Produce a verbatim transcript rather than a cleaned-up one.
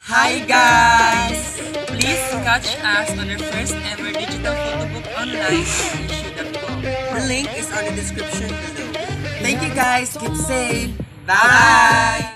Hi guys! Please catch us on our first ever digital photo book online at issue dot com. The link is on the description below. Thank you guys. Keep safe. Bye!